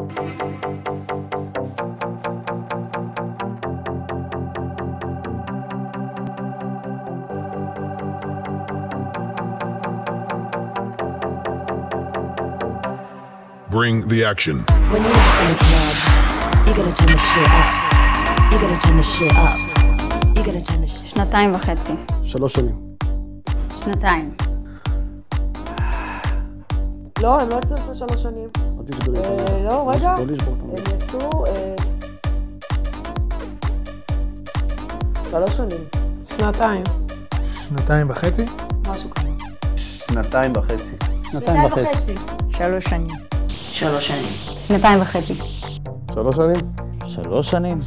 Bring the action. When you're in the club, you gotta turn the shit up. You gotta turn the shit up. You gotta turn the shit. 2.5. 3 שנים. 2. לא, הם לא יצאו לפני 3 שנים. לא, רגע. הם יצאו 3 שנים. 2. 2.5? משהו כזה. 2.5. 2.5. 3 שנים. 3 שנים. 2.5. 3 שנים? 3 שנים?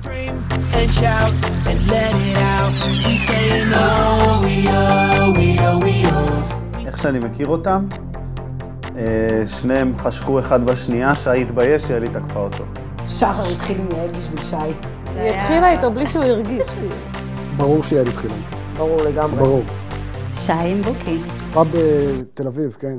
איך שאני מכיר אותם, שניהם חשקו אחד בשנייה, שי התבייש, יעלי תקפה אותו. שחר התחיל עם יעל בשביל שי. היא התחילה איתו בלי שהוא הרגיש. ברור שיעל התחילה איתו. ברור לגמרי. ברור. שי עם בוקי. בא בתל אביב, כן.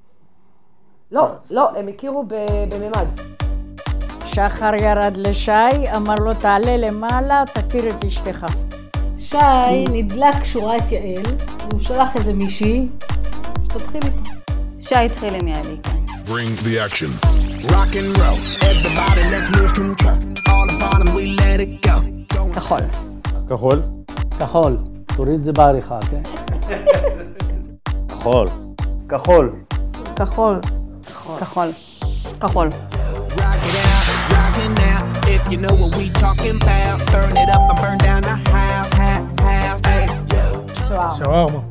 לא, הם הכירו בממד. שחר ירד לשי, אמר לו תעלה למעלה, תכיר את אשתך. שי נדלק שורת יעל, הוא שלח איזה מישהי, שתתחיל איתו. שי התחיל עם יעלי, כן. Bring the action. Rock and roll, everybody let's lose control. All the bottom we let it go. כחול. כחול? כחול. תוריד זה בעריכה, כן? כחול. כחול. כחול. כחול. כחול. Rock it out, rock it now. If you know what we talking about, burn it up and burn down the house, house, hey. שווארמה.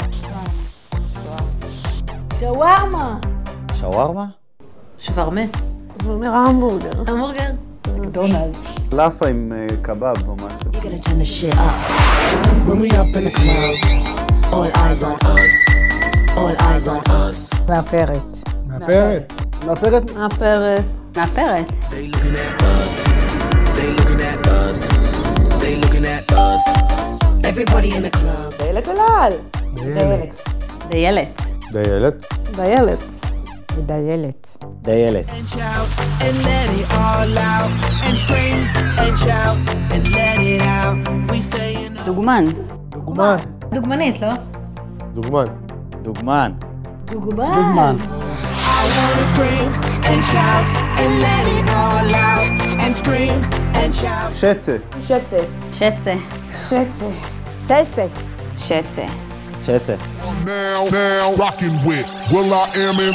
שווארמה. שווארמה? שווארמה. הוא אומר המבורגר. המבורגר. מקדונלדס. לאפה עם קבב או משהו. You gotta turn the shit up. When we up in the club, all eyes on us. All eyes on us. מאפרת. מאפרת. מאפרת? מאפרת. מאפרת. They looking at us. They looking at us. They looking at us. Everybody in the club. דיילת אלעל. דיילת. דיילת. דיילת? דיילת. דיילת. דיילת. And shout and let it all out. And scream and shout and let it out. We saying דוגמן. דוגמן. דוגמנית, לא? דוגמן. דוגמן. דוגמן. I wanna scream and shout and let it all out. And scream and shout. שצה. שצה. שצה. שצה. שצה. שצה. שצה. Now rocking with Will I Am in.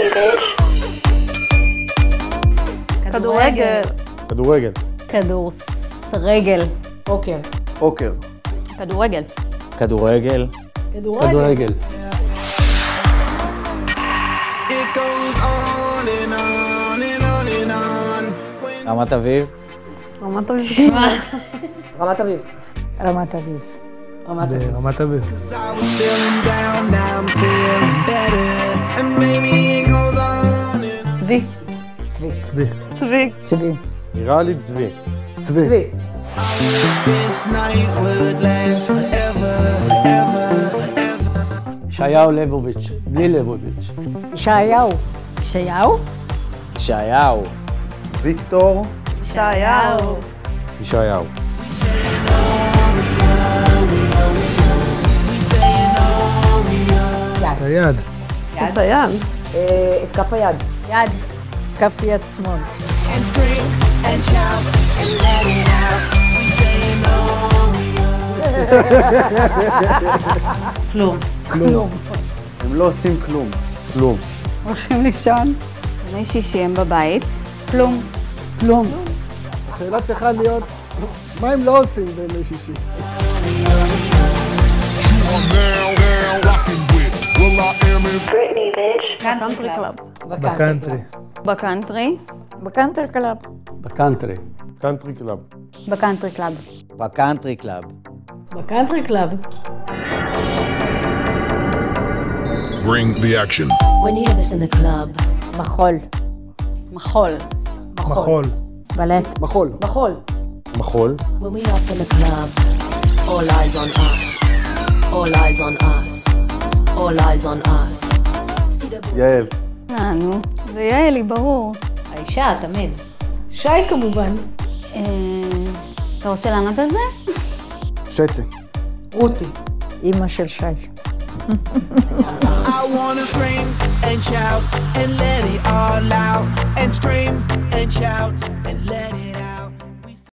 כדורגל. כדורגל. כדורגל. פוקר. פוקר. כדורגל. כדורגל. כדורגל. It goes on and on and on and on. רמת אביב. רמת אביב. רמת אביב. רמת אביב. ברמת אביב. I was feeling down, now I'm feeling better. And maybe it goes on and on. צבי. צבי. צבי. צבי. נראה לי צבי. צבי. צבי. This night would last forever, ever, ever. ישעיהו ליבוביץ', בלי ליבוביץ'. ישעיהו. ישעיהו? ישעיהו. ויקטור. ישעיהו. ישעיהו. את היד. את היד. את כף היד. יד. כף יד שמאל. And scream and shout and let it out. We saying כלום. כלום. הם לא עושים כלום. כלום. הולכים לישון. ימי שישי הם בבית. כלום. כלום. השאלה צריכה להיות, מה הם לא עושים בימי שישי? You are now rocking with Will I Am in. קאנטרי קלאב. בקאנטרי. בקאנטרי. בקאנטרי קלאב. בקאנטרי. קאנטרי קלאב. בקאנטרי קלאב. בקאנטרי קלאב. בקאנטרי קלאב. Bring the action. When you hear this in the club, מחול. מחול. מחול. בלט. מחול. מחול. מחול. when we up in the club, all eyes on us. All eyes on us. All eyes on us. See the יעל. נו. זה יעלי, ברור. האישה, תמיד. שי כמובן. אתה רוצה לענות על זה? שצי. רותי. אמא של שי. I wanna scream and shout and let it all